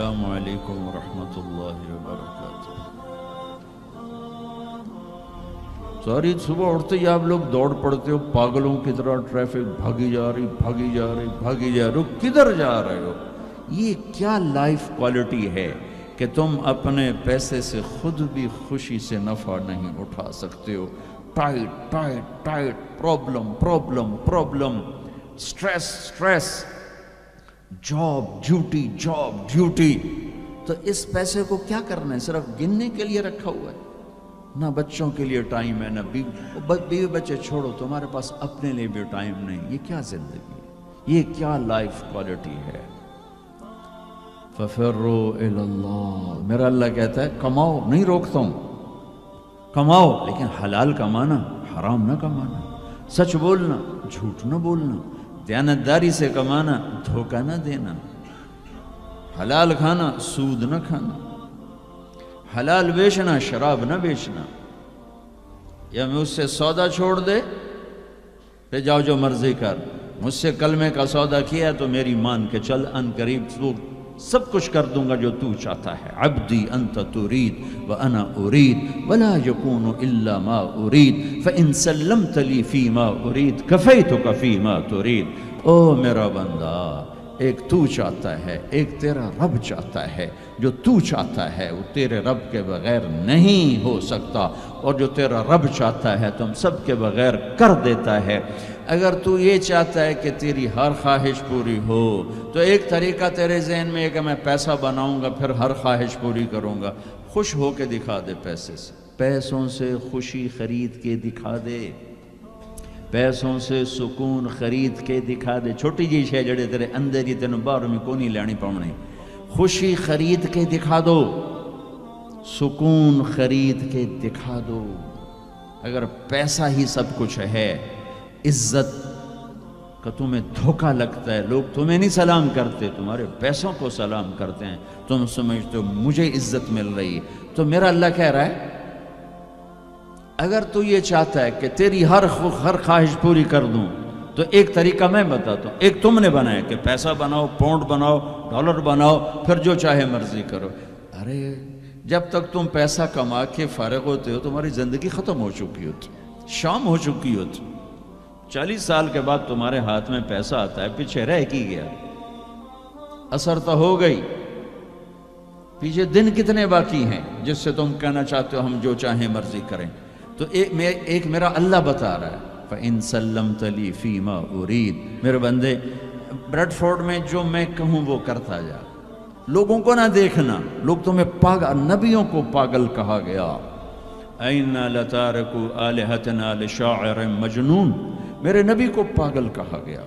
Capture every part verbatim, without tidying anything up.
السلام علیکم ورحمۃ اللہ وبرکاتہ۔ ساری صبح اٹھتے ہی آپ لوگ دوڑ پڑتے ہو پاگلوں کی طرح، ٹریفک بھاگی جا رہی بھاگی جا رہی بھاگی جا رہی، کدھر جا رہے ہو؟ یہ کیا لائف کوالٹی ہے کہ تم اپنے پیسے سے خود بھی خوشی سے نفع نہیں اٹھا سکتے ہو؟ Tight tight tight, problem problem problem, stress stress, job duty job duty. تو اس پیسے کو کیا کرنا ہے؟ صرف گننے کے لیے رکھا ہوا ہے؟ نہ بچوں کے لیے ٹائم ہے، نہ بیوی بچے چھوڑو، تمہارے پاس اپنے لیے بھی ٹائم نہیں۔ یہ کیا زندگی ہے؟ یہ کیا لائف کوالٹی ہے؟ فَفِرُّوا إِلَى اللَّهِ، میرا اللہ کہتا ہے کماؤ، نہیں روکتا ہوں، کماؤ لیکن حلال کمانا، حرام نہ کمانا، سچ بولنا، جھوٹ نہ بولنا، دیانتداری سے کمانا، دھوکہ نہ دینا، حلال کھانا، سود نہ کھانا، حلال بیچنا، شراب نہ بیچنا۔ یا مجھ سے سودا چھوڑ دے پہ جاؤ جو مرضی کر، مجھ سے کلمے کا سودا کیا تو میری مان کے چل، ان قریب تو سب کچھ کر دوں گا جو تو چاہتا ہے۔ عبدی انت ترید وانا ارید ولا یکون الا ما ارید فان سلمت لی فی ما ارید کفیتک فی ما ترید۔ او میرا بندہ، ایک تو چاہتا ہے، ایک تیرا رب چاہتا ہے۔ جو تو چاہتا ہے وہ تیرے رب کے بغیر نہیں ہو سکتا، اور جو تیرا رب چاہتا ہے تم سب کے بغیر کر دیتا ہے۔ اگر تو یہ چاہتا ہے کہ تیری ہر خواہش پوری ہو تو ایک طریقہ تیرے ذہن میں ہے کہ میں پیسہ بناؤں گا پھر ہر خواہش پوری کروں گا۔ خوش ہو کے دکھا دے پیسے سے، پیسوں سے خوشی خرید کے دکھا دے، پیسوں سے سکون خرید کے دکھا دے۔ چھوٹی جی شے جڑے تیرے اندر ہی تینوں باہر میں کو نہیں لینی پاؤنی، خوشی خرید کے دکھا دو، سکون خرید کے دکھا دو۔ اگر پیسہ ہی سب کچھ ہے، عزت کا تمہیں دھوکہ لگتا ہے، لوگ تمہیں نہیں سلام کرتے، تمہارے پیسوں کو سلام کرتے ہیں، تم سمجھتے ہو مجھے عزت مل رہی ہے، تو میرا اللہ کہہ رہا ہے اگر تو یہ چاہتا ہے کہ تیری ہر ہر خواہش پوری کر دوں تو ایک طریقہ میں بتاتا ہوں۔ ایک تم نے بنایا کہ پیسہ بناؤ، پاؤنڈ بناؤ، ڈالر بناؤ، پھر جو چاہے مرضی کرو۔ ارے جب تک تم پیسہ کما کے فارغ ہوتے ہو تمہاری زندگی ختم ہو چکی ہوتی، شام ہو چکی ہوتی۔ چالیس سال کے بعد تمہارے ہاتھ میں پیسہ آتا ہے، پیچھے رہ کی گیا، اثر تو ہو گئی، پیچھے دن کتنے باقی ہیں جس سے تم کہنا چاہتے ہو ہم جو چاہیں مرضی کریں۔ تو ایک میرا اللہ بتا رہا ہے فَإِن سَلَّمْتَ لِي فِي مَا أُرِيد، میرے بندے بریڈ فورڈ میں جو میں کہوں وہ کرتا جا، لوگوں کو نہ دیکھنا، لوگ تمہیں پاگل، نبیوں کو پاگل کہا گیا۔ اَإِنَّا لَتَارِكُ آلِهَتِنَا لِشَاعِرٍ مَجْنُونٍ، میرے نبی کو پاگل کہا گیا،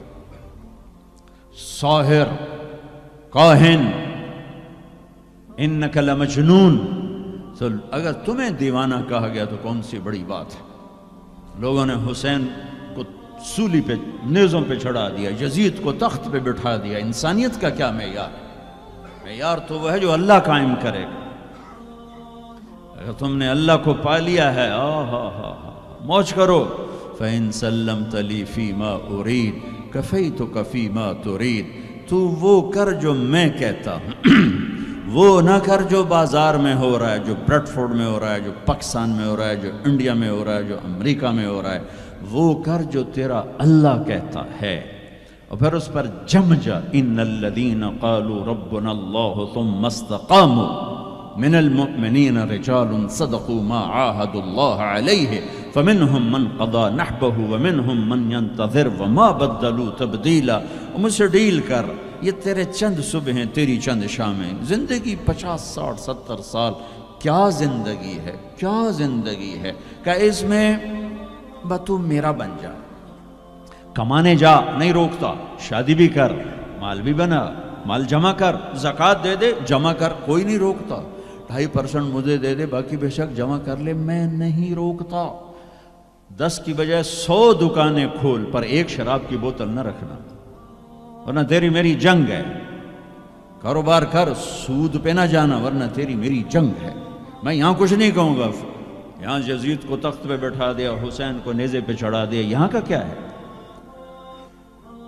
ساحر، کاہن، اِنَّكَ لَمَجْنُونَ۔ تو اگر تمہیں دیوانہ کہا گیا تو کون سی بڑی بات ہے۔ لوگوں نے حسین کو سولی پہ، نیزوں پہ چڑھا دیا، یزید کو تخت پہ بٹھا دیا۔ انسانیت کا کیا معیار ہے؟ معیار تو وہ ہے جو اللہ قائم کرے گا۔ اگر تم نے اللہ کو پا لیا ہے، آہا ہا ہا موج کرو۔ فَإِن سَلَّمْتَ لِي فِي مَا أُرِيد كَفَيْتُكَ فِي مَا تُرِيد، تو وہ کر جو میں کہتا ہوں، وہ نہ کر جو بازار میں ہو رہا ہے، جو بریڈ فورڈ میں ہو رہا ہے، جو پاکستان میں ہو رہا ہے، جو انڈیا میں ہو رہا ہے، جو امریکہ میں ہو رہا ہے۔ وہ کر جو تیرا اللہ کہتا ہے، اور پھر اس پر جم جا۔ ان الذین قالوا ربنا اللہ ثم استقاموا من المؤمنین رجال صدقوا ما عاہدوا اللہ علیہ فمنہم من قضى نحبہ ومنہم من ينتظر وما بدلوا تبدیلا۔ مجھ سے ڈیل کر، یہ تیرے چند صبح ہیں، تیری چند شامیں۔ زندگی پچاس ساٹھ ستر سال، کیا زندگی ہے، کیا زندگی ہے کہ اس میں با تو میرا بن جا، کمانے جا، نہیں روکتا، شادی بھی کر، مال بھی بنا، مال جمع کر، زکوٰۃ دے دے، جمع کر، کوئی نہیں روکتا۔ ڈھائی پرسنٹ مجھے دے دے، باقی بے شک جمع کر لے، میں نہیں روکتا۔ دس کی بجائے سو دکانیں کھول، پر ایک شراب کی بوتل نہ رکھنا، ورنہ تیری میری جنگ ہے۔ کاروبار کر، سود پہ نہ جانا، ورنہ تیری میری جنگ ہے۔ میں یہاں کچھ نہیں کہوں گا، یہاں یزید کو تخت پہ بٹھا دیا، حسین کو نیزے پہ چڑھا دیا، یہاں کا کیا ہے؟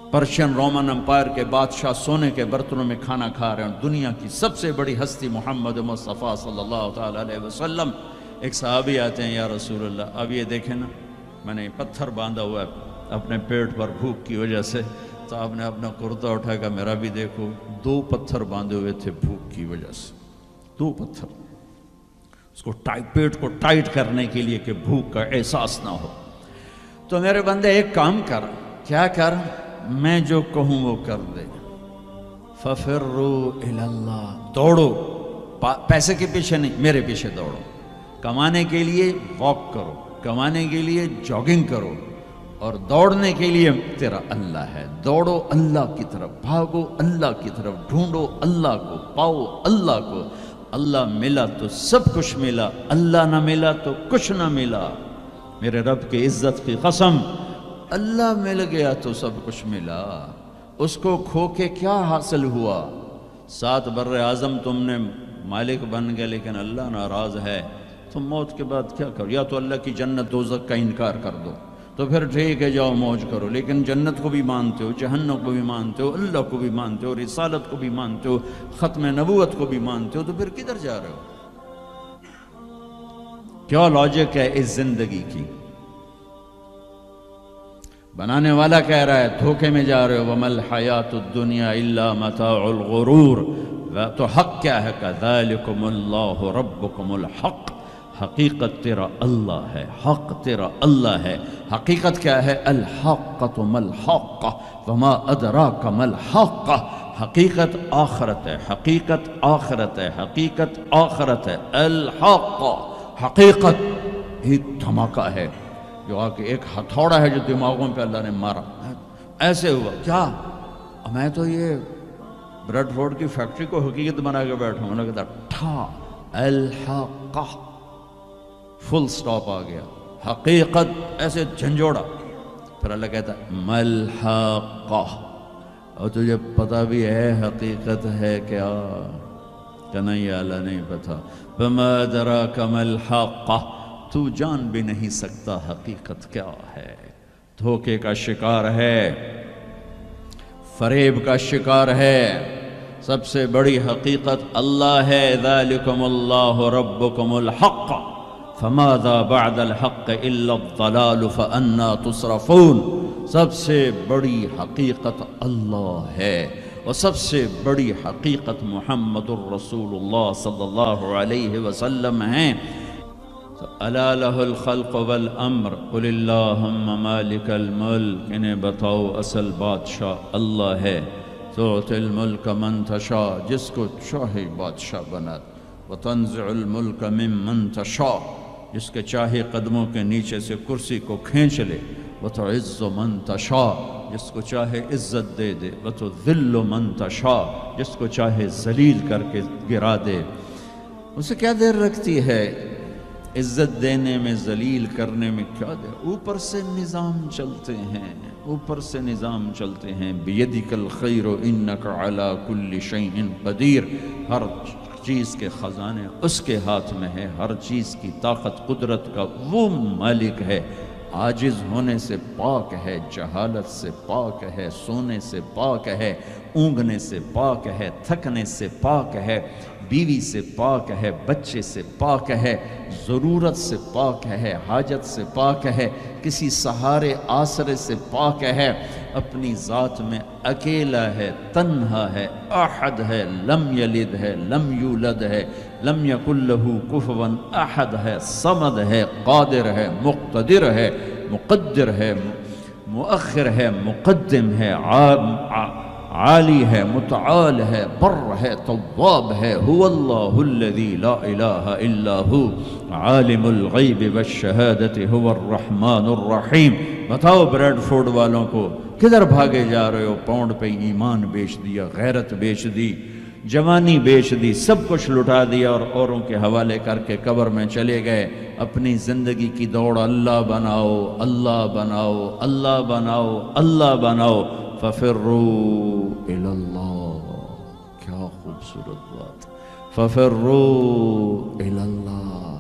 پرشین رومن امپائر کے بادشاہ سونے کے برتنوں میں کھانا کھا رہے ہیں، دنیا کی سب سے بڑی ہستی محمد مصطفیٰ صلی اللہ تعالیٰ علیہ وسلم. ایک صحابی آتے ہیں، یا رسول اللہ اب یہ دیکھیں نا، میں نے پتھر باندھا ہوا ہے اپنے پیٹ پر بھوک کی وجہ سے. تو آپ نے اپنا کرتا اٹھا کہ میرا بھی دیکھو، دو پتھر باندھے ہوئے تھے بھوک کی وجہ سے، دو پتھر، اس کو پیٹ کو ٹائٹ کرنے کے لیے کہ بھوک کا احساس نہ ہو. تو میرے بندے ایک کام کر. کیا کر؟ میں جو کہوں وہ کر دے. فَفِرُّوا إِلَى اللَّهِ، دوڑو، پیسے کے پیچھے نہیں، میرے پیچھے دوڑو. کمانے کے لیے واک کرو، کمانے کے لیے جاگنگ کرو، اور دوڑنے کے لیے تیرا اللہ ہے. دوڑو اللہ کی طرف، بھاگو اللہ کی طرف، ڈھونڈو اللہ کو، پاؤ اللہ کو. اللہ ملا تو سب کچھ ملا، اللہ نہ ملا تو کچھ نہ ملا. میرے رب کی عزت کی قسم، اللہ مل گیا تو سب کچھ ملا. اس کو کھو کے کیا حاصل ہوا؟ سات بر اعظم تم نے مالک بن گئے، لیکن اللہ ناراض ہے. تم موت کے بعد کیا کرو؟ یا تو اللہ کی جنت دوزخ کا انکار کر دو تو پھر ٹھیک ہے جاؤ موج کرو، لیکن جنت کو بھی مانتے ہو، جہنم کو بھی مانتے ہو، اللہ کو بھی مانتے ہو، رسالت کو بھی مانتے ہو، ختم نبوت کو بھی مانتے ہو، تو پھر کدھر جا رہے ہو؟ کیا لاجک ہے اس زندگی کی؟ بنانے والا کہہ رہا ہے دھوکے میں جا رہے ہو. وَمَا الْحَيَاةُ الدُّنْيَا إِلَّا مَتَاعُ الْغُرُورِ. تو حق کیا ہے؟ كَذَلِكُمُ اللَّهُ رَبُّكُمُ الْحَقِّ. حقیقت تیرا اللہ ہے، حق تیرا اللہ ہے. حقیقت کیا ہے؟ الحقۃ ما الحق وما ادراک ما الحق. حقیقت آخرت ہے، حقیقت آخرت ہے، حقیقت آخرت ہے. الحق حقیقت ایک دھماکہ ہے جو آ کے ایک ہتھوڑا ہے جو دماغوں پہ اللہ نے مارا. ایسے ہوا کیا؟ میں تو یہ بریڈ فورڈ کی فیکٹری کو حقیقت بنا کے بیٹھا ہوں. کہتا ٹھا الحق، فل سٹاپ آ گیا. حقیقت ایسے جھنجھوڑا. پھر اللہ کہتا ملحقہ، اور تجھے پتہ بھی ہے حقیقت ہے کیا؟ کہ نہیں اللہ نہیں پتہ. فما ادراک ملحقہ، تو جان بھی نہیں سکتا حقیقت کیا ہے. دھوکے کا شکار ہے، فریب کا شکار ہے. سب سے بڑی حقیقت اللہ ہے. ذالکم اللہ ربکم الحق فماذا بعد الحق الا الضلال فانا تصرفون. سب سے بڑی حقیقت اللہ ہے، اور سب سے بڑی حقیقت محمد الرسول اللہ صلی اللہ علیہ وسلم ہیں. الا لہ الخلق والامر قل اللہم مالک الملک. انہیں بتاؤ اصل بادشاہ اللہ ہے. تعطی الملک من تشاء، جس کو چاہے بادشاہ بنا. وتنزع الملک ممن تشاء، جس کے چاہے قدموں کے نیچے سے کرسی کو کھینچ لے. وتعز من تشاء، جس کو چاہے عزت دے دے. وتذل من تشاء، جس کو چاہے ذلیل کر کے گرا دے. اسے کیا دیر رکھتی ہے عزت دینے میں، ذلیل کرنے میں؟ کیا دیر؟ اوپر سے نظام چلتے ہیں، اوپر سے نظام چلتے ہیں. بیدک الخیر انک علی کل شیء قدیر. ہر چیز کے خزانے اس کے ہاتھ میں ہے، ہر چیز کی طاقت قدرت کا وہ مالک ہے. عاجز ہونے سے پاک ہے، جہالت سے پاک ہے، سونے سے پاک ہے، اونگنے سے پاک ہے، تھکنے سے پاک ہے، بیوی سے پاک ہے، بچے سے پاک ہے، ضرورت سے پاک ہے، حاجت سے پاک ہے، کسی سہارے آسرے سے پاک ہے. اپنی ذات میں اکیلا ہے، تنہا ہے، احد ہے، لم یلد ہے، لم یولد ہے، لم یکن لہ کفوا احد ہے، صمد ہے، قادر ہے، مقتدر ہے، مقدر ہے، مؤخر ہے، مقدم ہے، عالی ہے، متعال ہے، بر ہے، تواب ہے. هو اللہ الذی لا الہ الا ہو عالم الغیب والشہادت هو الرحمن الرحیم. بتاؤ بریڈ فورڈ والوں کو کدھر بھاگے جا رہے ہو؟ پاؤنڈ پہ ایمان بیچ دیا، غیرت بیچ دی، جوانی بیچ دی، سب کچھ لٹا دیا اور اوروں کے حوالے کر کے قبر میں چلے گئے. اپنی زندگی کی دوڑ اللہ بناؤ، اللہ بناؤ، اللہ بناؤ، اللہ بناؤ. ففروا الی اللہ. کیا خوبصورت بات. ففروا الی اللہ.